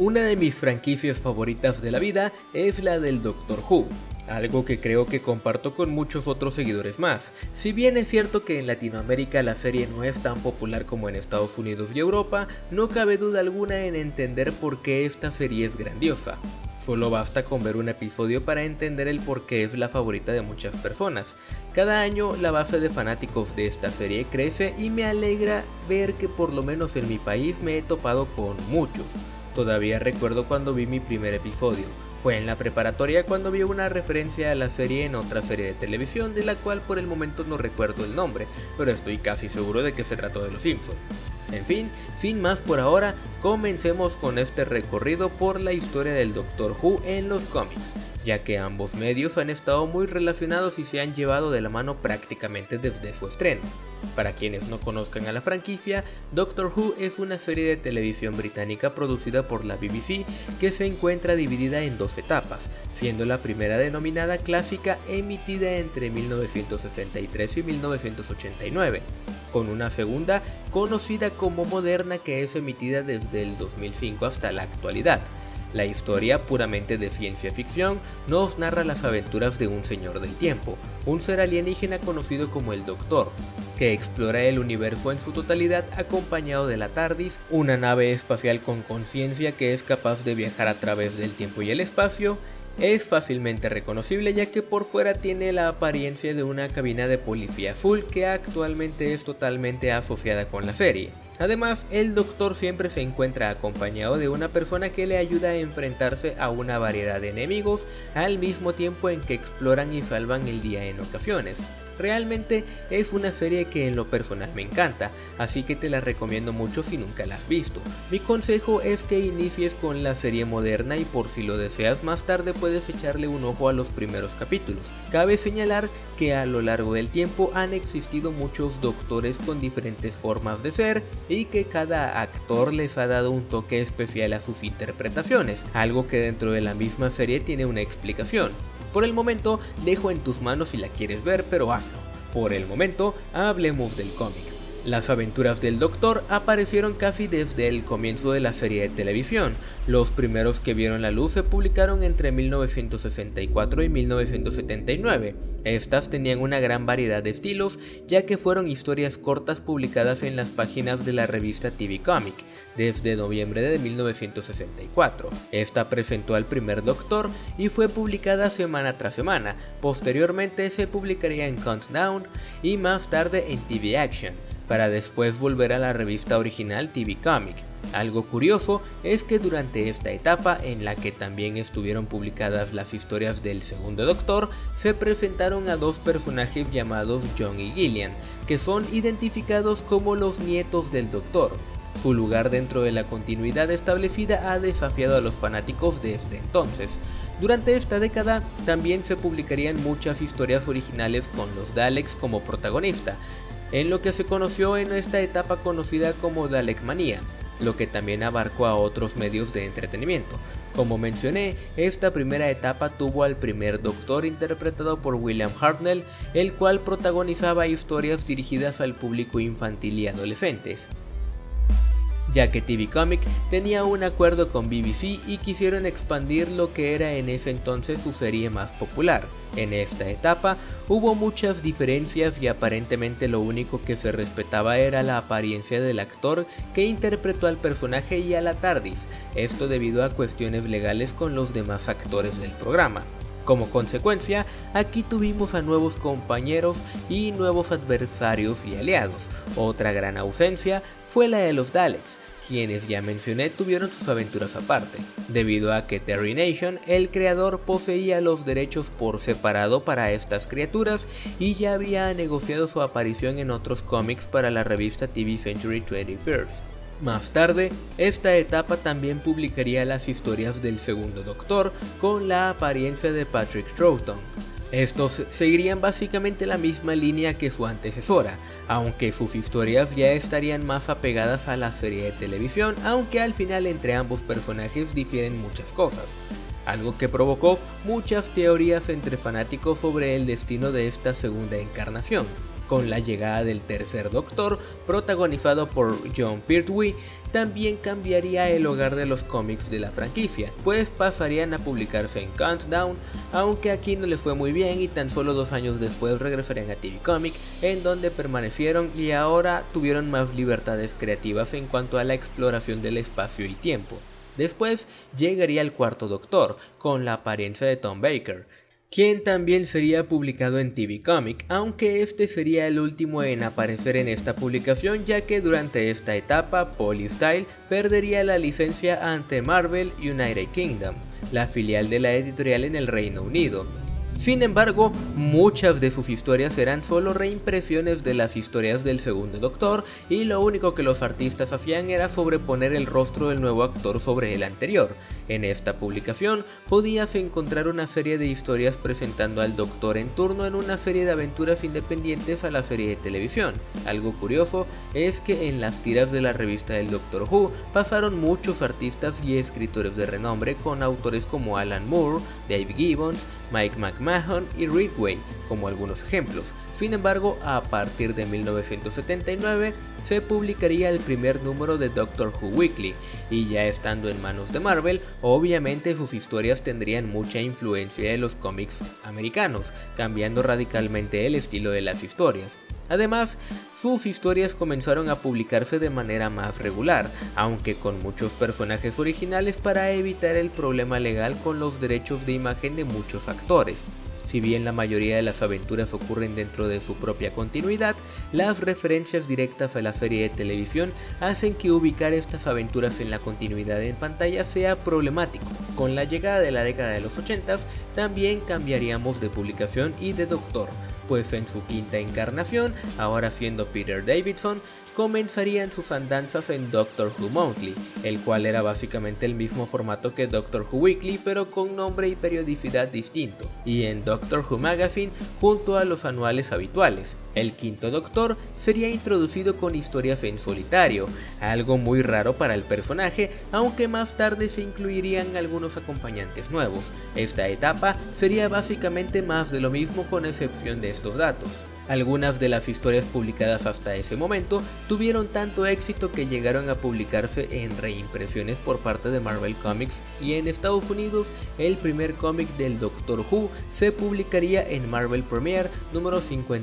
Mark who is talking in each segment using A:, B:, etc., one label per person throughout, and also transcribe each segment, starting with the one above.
A: Una de mis franquicias favoritas de la vida es la del Doctor Who, algo que creo que comparto con muchos otros seguidores más. Si bien es cierto que en Latinoamérica la serie no es tan popular como en Estados Unidos y Europa, no cabe duda alguna en entender por qué esta serie es grandiosa. Solo basta con ver un episodio para entender el por qué es la favorita de muchas personas. Cada año la base de fanáticos de esta serie crece y me alegra ver que por lo menos en mi país me he topado con muchos. Todavía recuerdo cuando vi mi primer episodio. Fue en la preparatoria cuando vi una referencia a la serie en otra serie de televisión de la cual por el momento no recuerdo el nombre, pero estoy casi seguro de que se trató de Los Simpson. En fin, sin más por ahora, comencemos con este recorrido por la historia del Doctor Who en los cómics, ya que ambos medios han estado muy relacionados y se han llevado de la mano prácticamente desde su estreno. Para quienes no conozcan a la franquicia, Doctor Who es una serie de televisión británica producida por la BBC que se encuentra dividida en dos etapas, siendo la primera denominada clásica emitida entre 1963 y 1989, con una segunda conocida como moderna que es emitida desde el 2005 hasta la actualidad. La historia, puramente de ciencia ficción, nos narra las aventuras de un señor del tiempo, un ser alienígena conocido como el Doctor, que explora el universo en su totalidad acompañado de la TARDIS, una nave espacial con conciencia que es capaz de viajar a través del tiempo y el espacio. Es fácilmente reconocible ya que por fuera tiene la apariencia de una cabina de policía azul que actualmente es totalmente asociada con la serie. Además, el Doctor siempre se encuentra acompañado de una persona que le ayuda a enfrentarse a una variedad de enemigos al mismo tiempo en que exploran y salvan el día en ocasiones. Realmente es una serie que en lo personal me encanta, así que te la recomiendo mucho si nunca la has visto. Mi consejo es que inicies con la serie moderna y por si lo deseas más tarde puedes echarle un ojo a los primeros capítulos. Cabe señalar que a lo largo del tiempo han existido muchos doctores con diferentes formas de ser y que cada actor les ha dado un toque especial a sus interpretaciones, algo que dentro de la misma serie tiene una explicación. Por el momento dejo en tus manos si la quieres ver, pero hazlo. Por el momento hablemos del cómic. Las aventuras del Doctor aparecieron casi desde el comienzo de la serie de televisión. Los primeros que vieron la luz se publicaron entre 1964 y 1979. Estas tenían una gran variedad de estilos, ya que fueron historias cortas publicadas en las páginas de la revista TV Comic, desde noviembre de 1964. Esta presentó al primer Doctor y fue publicada semana tras semana. Posteriormente se publicaría en Countdown y más tarde en TV Action, para después volver a la revista original TV Comic. Algo curioso es que durante esta etapa, en la que también estuvieron publicadas las historias del segundo Doctor, se presentaron a dos personajes llamados John y Gillian, que son identificados como los nietos del Doctor. Su lugar dentro de la continuidad establecida ha desafiado a los fanáticos desde entonces. Durante esta década también se publicarían muchas historias originales con los Daleks como protagonista, en lo que se conoció en esta etapa conocida como Dalekmanía, lo que también abarcó a otros medios de entretenimiento. Como mencioné, esta primera etapa tuvo al primer Doctor interpretado por William Hartnell, el cual protagonizaba historias dirigidas al público infantil y adolescentes, ya que TV Comic tenía un acuerdo con BBC y quisieron expandir lo que era en ese entonces su serie más popular. En esta etapa hubo muchas diferencias y aparentemente lo único que se respetaba era la apariencia del actor que interpretó al personaje y a la TARDIS, esto debido a cuestiones legales con los demás actores del programa. Como consecuencia, aquí tuvimos a nuevos compañeros y nuevos adversarios y aliados. Otra gran ausencia fue la de los Daleks, quienes ya mencioné tuvieron sus aventuras aparte, debido a que Terry Nation, el creador, poseía los derechos por separado para estas criaturas y ya había negociado su aparición en otros cómics para la revista TV Century 21st. Más tarde, esta etapa también publicaría las historias del segundo Doctor con la apariencia de Patrick Troughton. Estos seguirían básicamente la misma línea que su antecesora, aunque sus historias ya estarían más apegadas a la serie de televisión, aunque al final entre ambos personajes difieren muchas cosas, algo que provocó muchas teorías entre fanáticos sobre el destino de esta segunda encarnación. Con la llegada del tercer Doctor, protagonizado por Jon Pertwee, también cambiaría el hogar de los cómics de la franquicia, pues pasarían a publicarse en Countdown, aunque aquí no les fue muy bien y tan solo 2 años después regresarían a TV Comic, en donde permanecieron y ahora tuvieron más libertades creativas en cuanto a la exploración del espacio y tiempo. Después llegaría el cuarto Doctor, con la apariencia de Tom Baker, quien también sería publicado en TV Comic, aunque este sería el último en aparecer en esta publicación, ya que durante esta etapa Polystyle perdería la licencia ante Marvel United Kingdom, la filial de la editorial en el Reino Unido. Sin embargo, muchas de sus historias eran solo reimpresiones de las historias del segundo Doctor, y lo único que los artistas hacían era sobreponer el rostro del nuevo actor sobre el anterior. En esta publicación podías encontrar una serie de historias presentando al Doctor en turno en una serie de aventuras independientes a la serie de televisión. Algo curioso es que en las tiras de la revista del Doctor Who pasaron muchos artistas y escritores de renombre, con autores como Alan Moore, Dave Gibbons, Mike McMahon y Ridgway como algunos ejemplos. Sin embargo, a partir de 1979 se publicaría el primer número de Doctor Who Weekly, y ya estando en manos de Marvel, obviamente sus historias tendrían mucha influencia de los cómics americanos, cambiando radicalmente el estilo de las historias. Además, sus historias comenzaron a publicarse de manera más regular, aunque con muchos personajes originales para evitar el problema legal con los derechos de imagen de muchos actores. Si bien la mayoría de las aventuras ocurren dentro de su propia continuidad, las referencias directas a la serie de televisión hacen que ubicar estas aventuras en la continuidad en pantalla sea problemático. Con la llegada de la década de los 80 también cambiaríamos de publicación y de Doctor, pues en su quinta encarnación, ahora siendo Peter Davidson, comenzarían sus andanzas en Doctor Who Monthly, el cual era básicamente el mismo formato que Doctor Who Weekly, pero con nombre y periodicidad distinto, y en Doctor Who Magazine junto a los anuales habituales. El quinto Doctor sería introducido con historias en solitario, algo muy raro para el personaje, aunque más tarde se incluirían algunos acompañantes nuevos. Esta etapa sería básicamente más de lo mismo, con excepción de estos datos. Algunas de las historias publicadas hasta ese momento tuvieron tanto éxito que llegaron a publicarse en reimpresiones por parte de Marvel Comics, y en Estados Unidos el primer cómic del Doctor Who se publicaría en Marvel Premiere número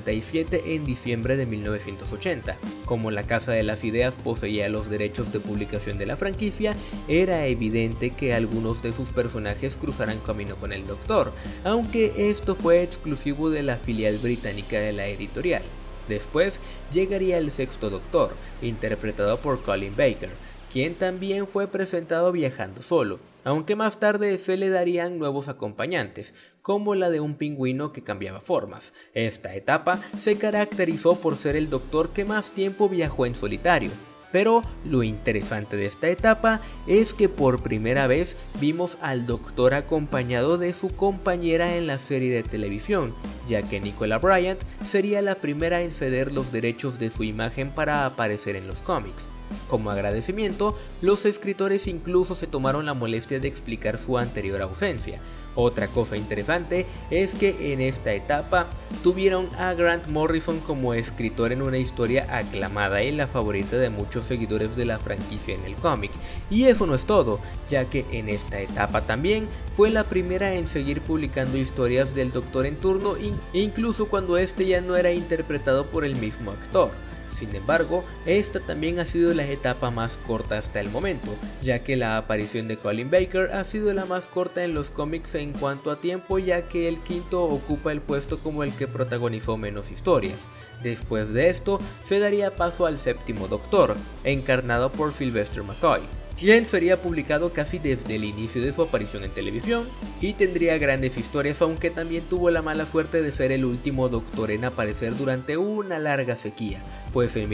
A: 57 en diciembre de 1980. Como la Casa de las Ideas poseía los derechos de publicación de la franquicia, era evidente que algunos de sus personajes cruzaran camino con el Doctor, aunque esto fue exclusivo de la filial británica de la editorial. Después llegaría el sexto Doctor, interpretado por Colin Baker, quien también fue presentado viajando solo, aunque más tarde se le darían nuevos acompañantes, como la de un pingüino que cambiaba formas. Esta etapa se caracterizó por ser el Doctor que más tiempo viajó en solitario. Pero lo interesante de esta etapa es que por primera vez vimos al Doctor acompañado de su compañera en la serie de televisión, ya que Nicola Bryant sería la primera en ceder los derechos de su imagen para aparecer en los cómics. Como agradecimiento, los escritores incluso se tomaron la molestia de explicar su anterior ausencia. Otra cosa interesante es que en esta etapa tuvieron a Grant Morrison como escritor en una historia aclamada y la favorita de muchos seguidores de la franquicia en el cómic. Y eso no es todo, ya que en esta etapa también fue la primera en seguir publicando historias del Doctor en turno, incluso cuando este ya no era interpretado por el mismo actor. Sin embargo, esta también ha sido la etapa más corta hasta el momento, ya que la aparición de Colin Baker ha sido la más corta en los cómics en cuanto a tiempo, ya que el quinto ocupa el puesto como el que protagonizó menos historias. Después de esto, se daría paso al séptimo Doctor, encarnado por Sylvester McCoy, quien sería publicado casi desde el inicio de su aparición en televisión, y tendría grandes historias, aunque también tuvo la mala suerte de ser el último Doctor en aparecer durante una larga sequía, pues en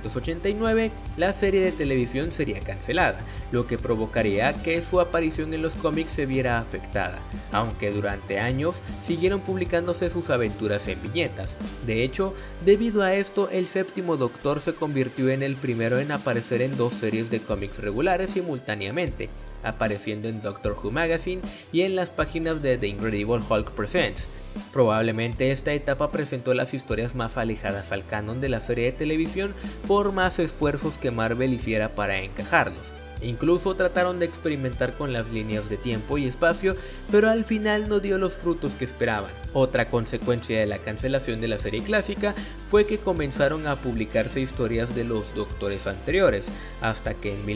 A: 1989 la serie de televisión sería cancelada, lo que provocaría que su aparición en los cómics se viera afectada, aunque durante años siguieron publicándose sus aventuras en viñetas. De hecho, debido a esto, el séptimo Doctor se convirtió en el primero en aparecer en 2 series de cómics regulares simultáneamente, apareciendo en Doctor Who Magazine y en las páginas de The Incredible Hulk Presents. Probablemente esta etapa presentó las historias más alejadas al canon de la serie de televisión por más esfuerzos que Marvel hiciera para encajarlos. Incluso trataron de experimentar con las líneas de tiempo y espacio, pero al final no dio los frutos que esperaban. Otra consecuencia de la cancelación de la serie clásica fue que comenzaron a publicarse historias de los Doctores anteriores, hasta que en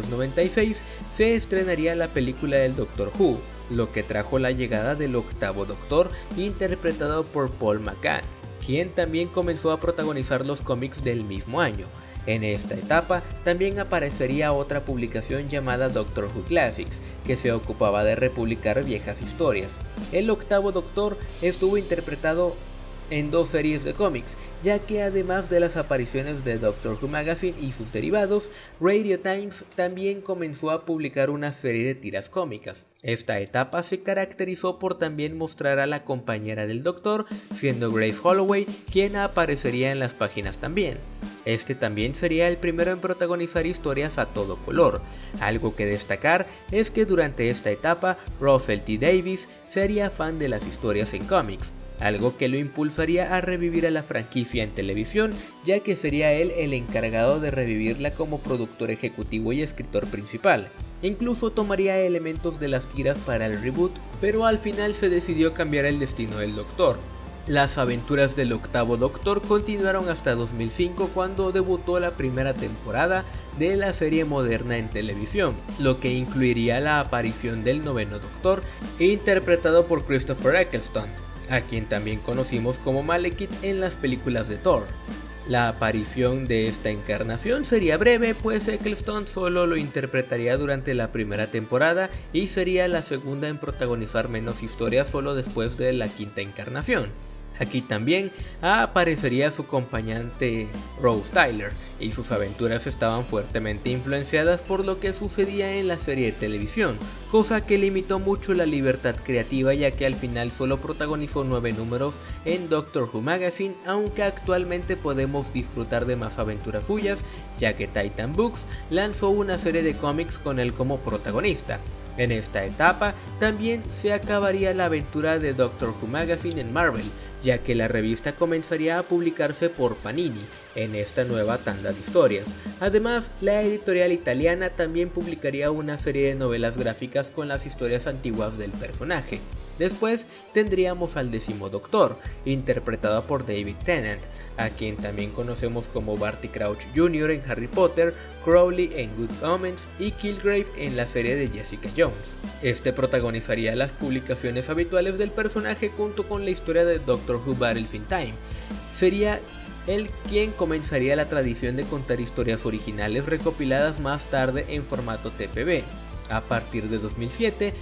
A: 1996 se estrenaría la película del Doctor Who, lo que trajo la llegada del octavo Doctor, interpretado por Paul McGann, quien también comenzó a protagonizar los cómics del mismo año. En esta etapa también aparecería otra publicación llamada Doctor Who Classics, que se ocupaba de republicar viejas historias. El octavo Doctor estuvo interpretado en 2 series de cómics, ya que además de las apariciones de Doctor Who Magazine y sus derivados, Radio Times también comenzó a publicar una serie de tiras cómicas. Esta etapa se caracterizó por también mostrar a la compañera del Doctor, siendo Grace Holloway quien aparecería en las páginas también. Este también sería el primero en protagonizar historias a todo color. Algo que destacar es que durante esta etapa Russell T. Davies sería fan de las historias en cómics, algo que lo impulsaría a revivir a la franquicia en televisión, ya que sería él el encargado de revivirla como productor ejecutivo y escritor principal. Incluso tomaría elementos de las tiras para el reboot, pero al final se decidió cambiar el destino del Doctor. Las aventuras del octavo Doctor continuaron hasta 2005, cuando debutó la primera temporada de la serie moderna en televisión, lo que incluiría la aparición del noveno Doctor, interpretado por Christopher Eccleston, a quien también conocimos como Malekith en las películas de Thor. La aparición de esta encarnación sería breve, pues Eccleston solo lo interpretaría durante la primera temporada y sería la segunda en protagonizar menos historias solo después de la quinta encarnación. Aquí también aparecería su acompañante Rose Tyler, y sus aventuras estaban fuertemente influenciadas por lo que sucedía en la serie de televisión, cosa que limitó mucho la libertad creativa, ya que al final solo protagonizó 9 números en Doctor Who Magazine, aunque actualmente podemos disfrutar de más aventuras suyas, ya que Titan Books lanzó una serie de cómics con él como protagonista. En esta etapa también se acabaría la aventura de Doctor Who Magazine en Marvel, ya que la revista comenzaría a publicarse por Panini en esta nueva tanda de historias. Además, la editorial italiana también publicaría una serie de novelas gráficas con las historias antiguas del personaje. Después tendríamos al décimo Doctor, interpretado por David Tennant, a quien también conocemos como Barty Crouch Jr. en Harry Potter, Crowley en Good Omens y Kilgrave en la serie de Jessica Jones. Este protagonizaría las publicaciones habituales del personaje junto con la historia de Doctor Who Battles in Time. Sería él quien comenzaría la tradición de contar historias originales recopiladas más tarde en formato TPB. A partir de 2007,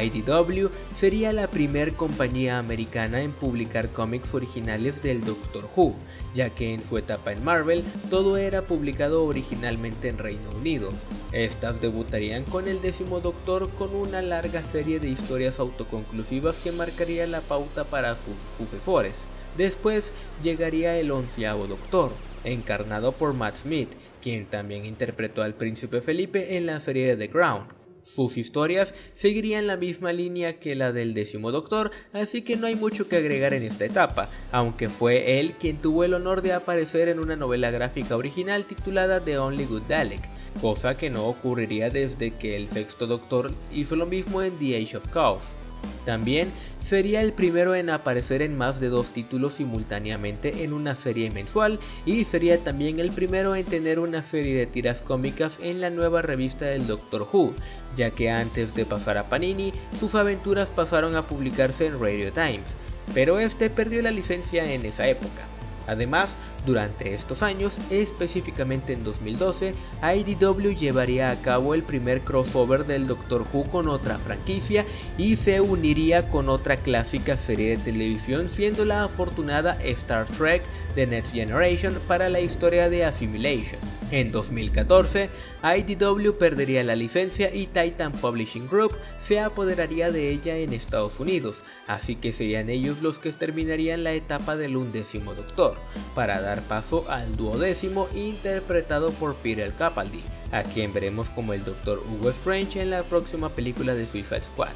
A: IDW sería la primer compañía americana en publicar cómics originales del Doctor Who, ya que en su etapa en Marvel todo era publicado originalmente en Reino Unido. Estas debutarían con el décimo Doctor, con una larga serie de historias autoconclusivas que marcaría la pauta para sus sucesores. Después llegaría el onceavo Doctor, encarnado por Matt Smith, quien también interpretó al Príncipe Felipe en la serie de The Crown. Sus historias seguirían la misma línea que la del décimo Doctor, así que no hay mucho que agregar en esta etapa, aunque fue él quien tuvo el honor de aparecer en una novela gráfica original titulada The Only Good Dalek, cosa que no ocurriría desde que el sexto Doctor hizo lo mismo en The Age of Chaos. También sería el primero en aparecer en más de 2 títulos simultáneamente en una serie mensual, y sería también el primero en tener una serie de tiras cómicas en la nueva revista del Doctor Who, ya que antes de pasar a Panini, sus aventuras pasaron a publicarse en Radio Times, pero este perdió la licencia en esa época. Además, durante estos años, específicamente en 2012, IDW llevaría a cabo el primer crossover del Doctor Who con otra franquicia y se uniría con otra clásica serie de televisión, siendo la afortunada Star Trek The Next Generation para la historia de Assimilation. En 2014, IDW perdería la licencia y Titan Publishing Group se apoderaría de ella en Estados Unidos, así que serían ellos los que terminarían la etapa del 11º Doctor, para dar paso al 12º, interpretado por Peter Capaldi, a quien veremos como el Dr. Hugo Strange en la próxima película de Suicide Squad.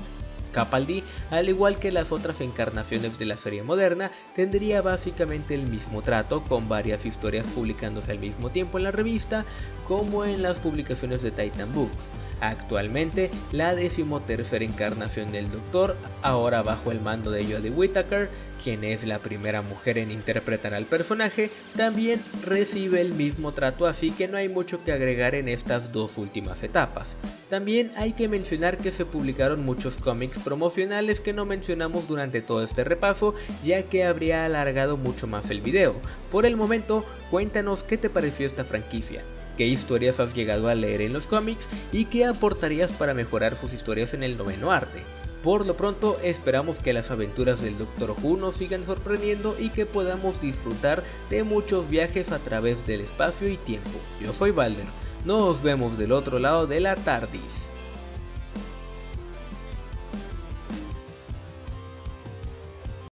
A: Capaldi, al igual que las otras encarnaciones de la serie moderna, tendría básicamente el mismo trato, con varias historias publicándose al mismo tiempo en la revista, como en las publicaciones de Titan Books. Actualmente, la 13ª encarnación del Doctor, ahora bajo el mando de Jodie Whittaker, quien es la primera mujer en interpretar al personaje, también recibe el mismo trato, así que no hay mucho que agregar en estas dos últimas etapas. También hay que mencionar que se publicaron muchos cómics promocionales que no mencionamos durante todo este repaso, ya que habría alargado mucho más el video. Por el momento, cuéntanos qué te pareció esta franquicia. ¿Qué historias has llegado a leer en los cómics y qué aportarías para mejorar sus historias en el noveno arte? Por lo pronto, esperamos que las aventuras del Doctor Who nos sigan sorprendiendo y que podamos disfrutar de muchos viajes a través del espacio y tiempo. Yo soy Balder, nos vemos del otro lado de la TARDIS.